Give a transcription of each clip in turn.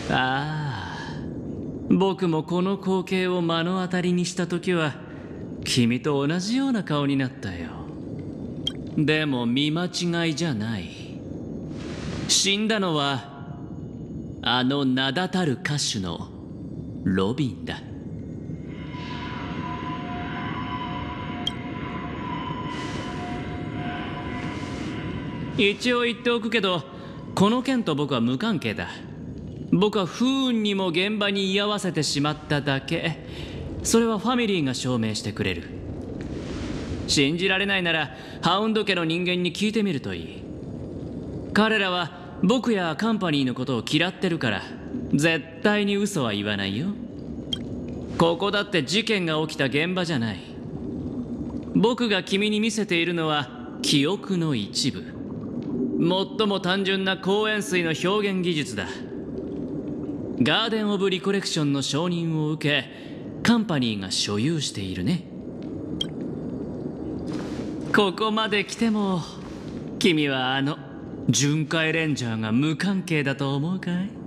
ああ、僕もこの光景を目の当たりにした時は君と同じような顔になったよ。でも見間違いじゃない。死んだのはあの名だたる歌手のロビンだ。一応言っておくけど、この件と僕は無関係だ。僕は不運にも現場に居合わせてしまっただけ。それはファミリーが証明してくれる。信じられないならハウンド家の人間に聞いてみるといい。彼らは僕やカンパニーのことを嫌ってるから絶対に嘘は言わないよ。ここだって事件が起きた現場じゃない。僕が君に見せているのは記憶の一部。最も単純な光塩水の表現技術だ。ガーデン・オブ・リコレクションの承認を受け、カンパニーが所有しているね。ここまで来ても君はあの巡回レンジャーが無関係だと思うかい？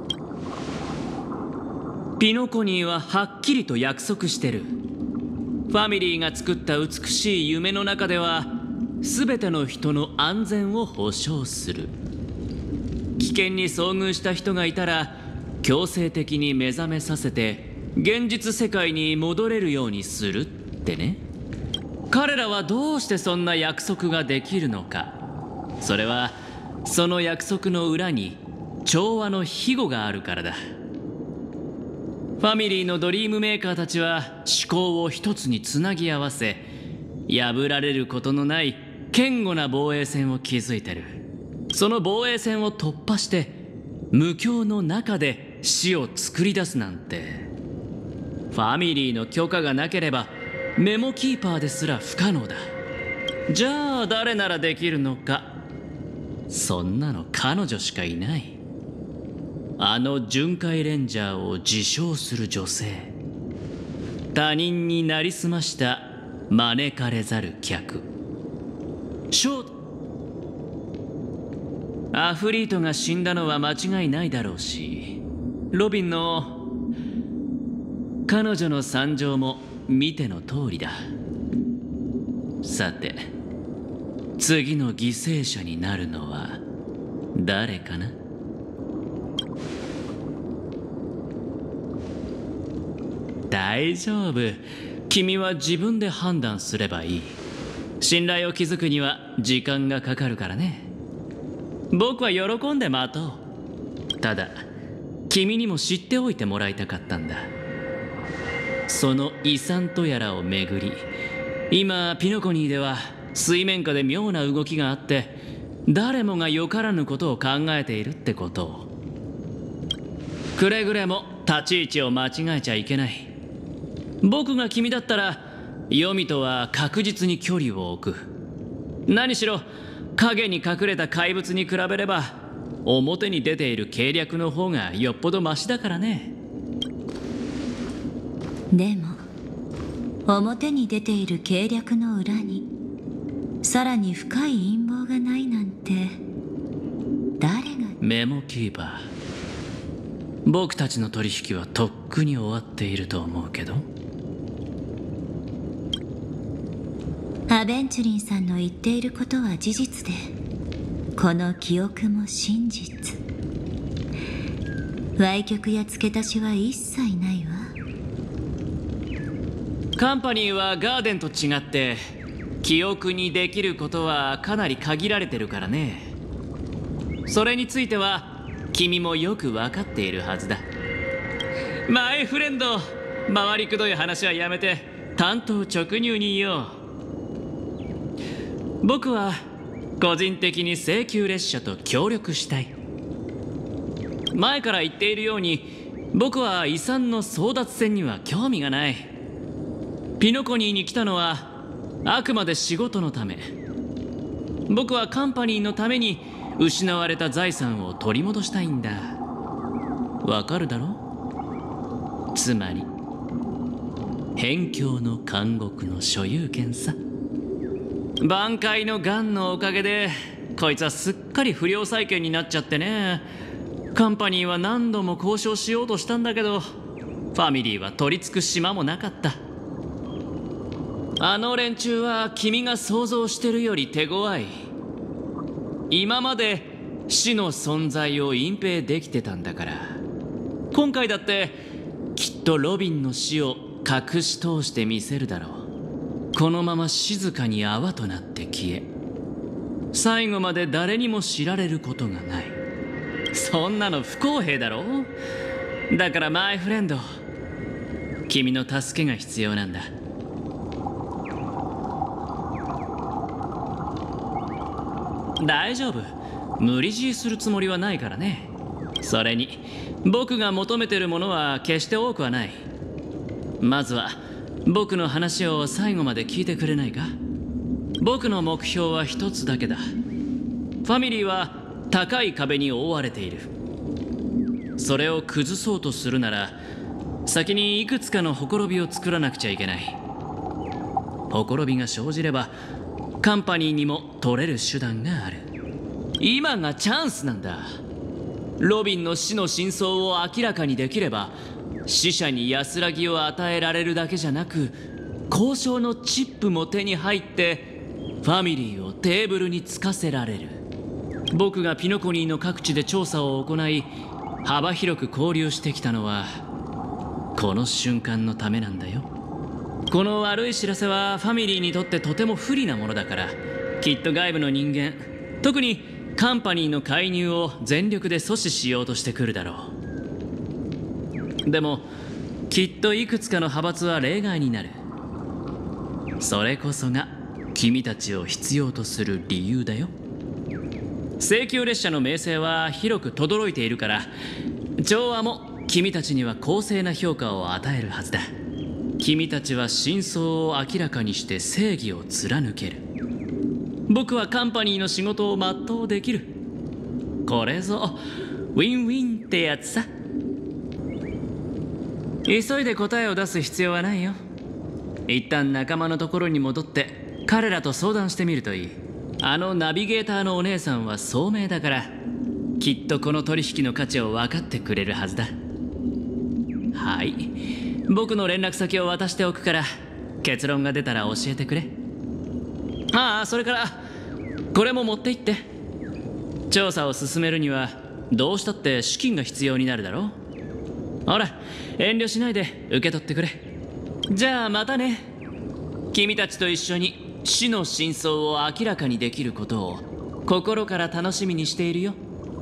ピノコニーははっきりと約束してる。ファミリーが作った美しい夢の中では全ての人の安全を保証する。危険に遭遇した人がいたら強制的に目覚めさせて現実世界に戻れるようにするってね。彼らはどうしてそんな約束ができるのか。それはその約束の裏に調和の庇護があるからだ。ファミリーのドリームメーカーたちは思考を一つにつなぎ合わせ、破られることのない堅固な防衛線を築いてる。その防衛線を突破して無境の中で死を作り出すなんて、ファミリーの許可がなければメモキーパーですら不可能だ。じゃあ誰ならできるのか。そんなの彼女しかいない。あの巡回レンジャーを自称する女性。他人になりすました招かれざる客。アフリートが死んだのは間違いないだろうし、ロビンの彼女の惨状も見ての通りだ。さて次の犠牲者になるのは誰かな？大丈夫。君は自分で判断すればいい。信頼を築くには時間がかかるからね。僕は喜んで待とう。ただ君にも知っておいてもらいたかったんだ。その遺産とやらをめぐり、今ピノコニーでは水面下で妙な動きがあって、誰もがよからぬことを考えているってことを。くれぐれも立ち位置を間違えちゃいけない。僕が君だったら黄泉とは確実に距離を置く。何しろ影に隠れた怪物に比べれば表に出ている計略の方がよっぽどマシだからね。 でも表に出ている計略の裏にさらに深い陰謀がないなんて誰が。 メモキーパー。僕たちの取引はとっくに終わっていると思うけど。 アベンチュリンさんの言っていることは事実で、この記憶も真実。歪曲や付け足しは一切ないわ。 カンパニーはガーデンと違って記憶にできることはかなり限られてるからね。それについては君もよく分かっているはずだ。マイフレンド、回りくどい話はやめて単刀直入に言おう。僕は個人的に請求列車と協力したい。前から言っているように僕は遺産の争奪戦には興味がない。ピノコニーに来たのはあくまで仕事のため。僕はカンパニーのために失われた財産を取り戻したいんだ。わかるだろ？つまり辺境の監獄の所有権さ。挽回のガンのおかげでこいつはすっかり不良債権になっちゃってね。 カンパニーは何度も交渉しようとしたんだけど、ファミリーは取り付く島もなかった。あの連中は君が想像してるより手強い。今まで死の存在を隠蔽できてたんだから、今回だってきっとロビンの死を隠し通してみせるだろう。このまま静かに泡となって消え、最後まで誰にも知られることがない。そんなの不公平だろ。だからマイフレンド、君の助けが必要なんだ。大丈夫、無理強いするつもりはないからね。それに僕が求めてるものは決して多くはない。まずは僕の話を最後まで聞いてくれないか。僕の目標は一つだけだ。ファミリーは高い壁に覆われている。それを崩そうとするなら、先にいくつかのほころびを作らなくちゃいけない。ほころびが生じればカンパニーにも取れる手段がある。今がチャンスなんだ。ロビンの死の真相を明らかにできれば、死者に安らぎを与えられるだけじゃなく、交渉のチップも手に入ってファミリーをテーブルにつかせられる。僕がピノコニーの各地で調査を行い、幅広く交流してきたのはこの瞬間のためなんだよ。この悪い知らせはファミリーにとってとても不利なものだから、きっと外部の人間、特にカンパニーの介入を全力で阻止しようとしてくるだろう。でもきっといくつかの派閥は例外になる。それこそが君たちを必要とする理由だよ。聖宮列車の名声は広く轟いているから、調和も君たちには公正な評価を与えるはずだ。君たちは真相を明らかにして正義を貫ける。僕はカンパニーの仕事を全うできる。これぞウィンウィンってやつさ。急いで答えを出す必要はないよ。一旦仲間のところに戻って彼らと相談してみるといい。あのナビゲーターのお姉さんは聡明だから、きっとこの取引の価値を分かってくれるはずだ。はい、僕の連絡先を渡しておくから、結論が出たら教えてくれ。ああ、それからこれも持って行って。調査を進めるにはどうしたって資金が必要になるだろう。ほら、遠慮しないで受け取ってくれ。じゃあまたね。君たちと一緒に死の真相を明らかにできることを心から楽しみにしているよ。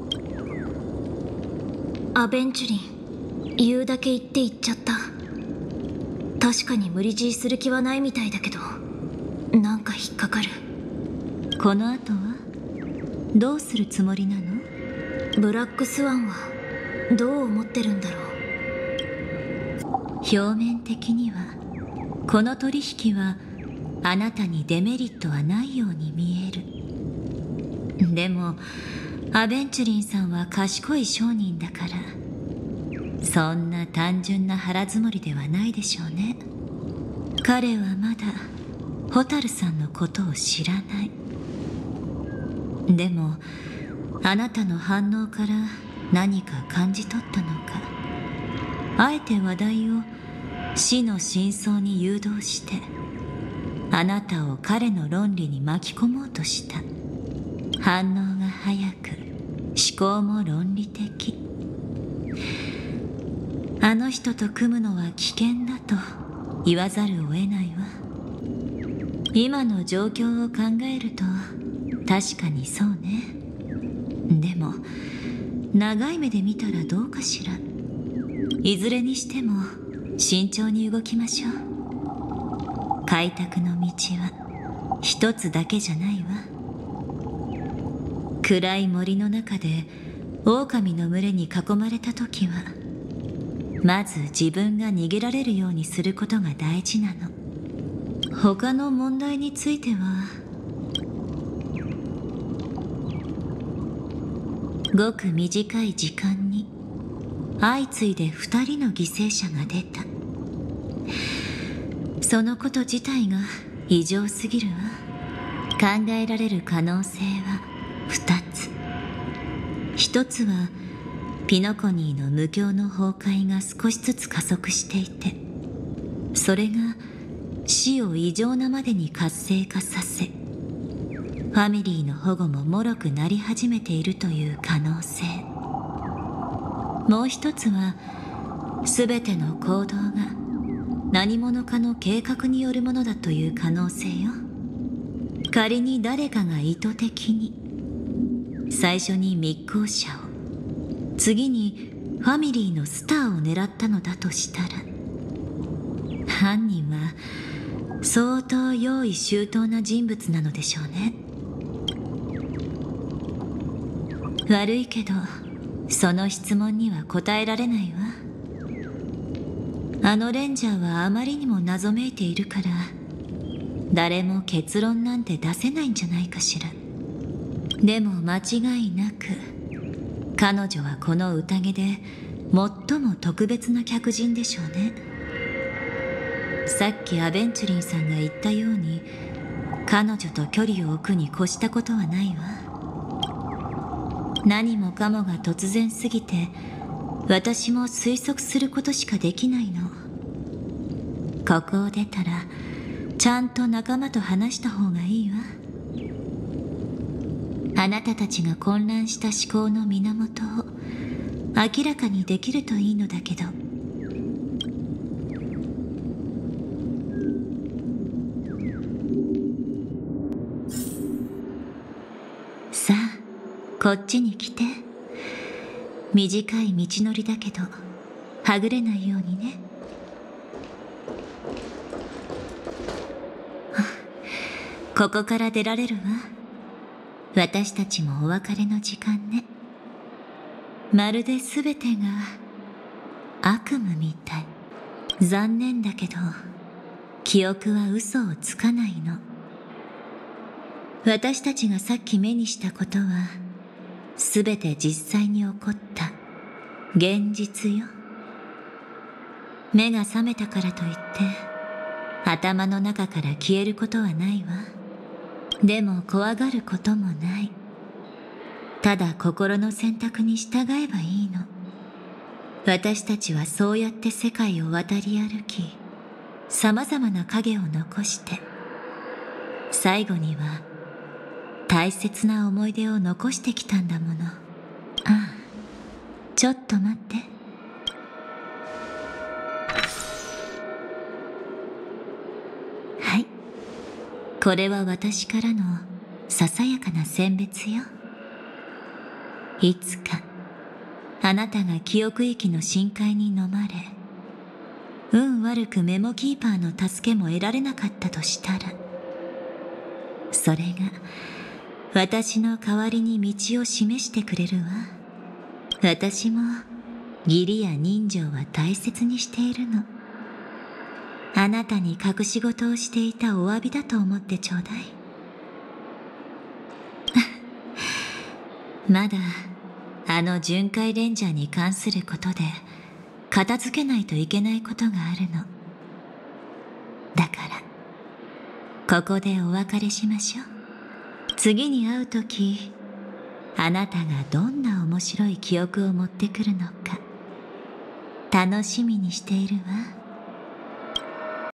アベンチュリン、言うだけ言って言っちゃった。確かに無理強いする気はないみたいだけど、なんか引っかかる。この後はどうするつもりなの？ブラックスワンはどう思ってるんだろう。表面的にはこの取引はあなたにデメリットはないように見える。でもアベンチュリンさんは賢い商人だから、そんな単純な腹積もりではないでしょうね。彼はまだホタルさんのことを知らない。でもあなたの反応から何か感じ取ったのか、あえて話題を死の真相に誘導してあなたを彼の論理に巻き込もうとした。反応が早く、思考も論理的。あの人と組むのは危険だと言わざるを得ないわ。今の状況を考えると確かにそうね。でも長い目で見たらどうかしら。いずれにしても慎重に動きましょう。開拓の道は一つだけじゃないわ。暗い森の中で狼の群れに囲まれた時は、まず自分が逃げられるようにすることが大事なの。他の問題については、ごく短い時間に相次いで2人の犠牲者が出た。そのこと自体が異常すぎるわ。考えられる可能性は2つ。一つはピノコニーの無教の崩壊が少しずつ加速していて、それが死を異常なまでに活性化させ、ファミリーの保護も脆くなり始めているという可能性。もう一つは、すべての行動が何者かの計画によるものだという可能性よ。仮に誰かが意図的に最初に密航者を、次にファミリーのスターを狙ったのだとしたら、犯人は相当用意周到な人物なのでしょうね。悪いけどその質問には答えられないわ。あのレンジャーはあまりにも謎めいているから、誰も結論なんて出せないんじゃないかしら。でも間違いなく彼女はこの宴で最も特別な客人でしょうね。さっきアベンチュリンさんが言ったように、彼女と距離を置くに越したことはないわ。何もかもが突然すぎて、私も推測することしかできないの。ここを出たらちゃんと仲間と話した方がいいわ。あなたたちが混乱した思考の源を明らかにできるといいのだけど。さあ、こっちに来て。短い道のりだけどはぐれないようにね。ここから出られるわ。私たちもお別れの時間ね。まるで全てが悪夢みたい。残念だけど記憶は嘘をつかないの。私たちがさっき目にしたことは全て実際に起こった現実よ。目が覚めたからといって頭の中から消えることはないわ。でも怖がることもない。ただ心の選択に従えばいいの。私たちはそうやって世界を渡り歩き、様々な影を残して、最後には大切な思い出を残してきたんだもの。ああ、ちょっと待って。はい、これは私からのささやかな選別よ。いつかあなたが記憶域の深海に飲まれ、運悪くメモキーパーの助けも得られなかったとしたら、それが私の代わりに道を示してくれるわ。私も義理や人情は大切にしているの。あなたに隠し事をしていたお詫びだと思ってちょうだい。まだあの巡回レンジャーに関することで片付けないといけないことがあるの。だからここでお別れしましょう。次に会うとき、あなたがどんな面白い記憶を持ってくるのか楽しみにしているわ。